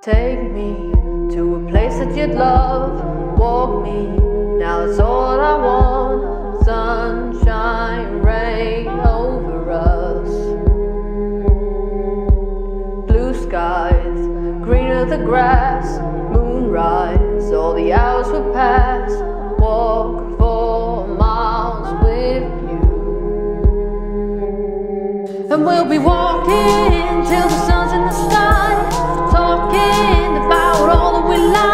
Take me to a place that you'd love. Walk me, now that's all I want. Sunshine, rain over us. Blue skies, greener the grass. Moonrise, all the hours will pass. Walk for miles with you, and we'll be walking till the sun's in the sky, talking about all that we like.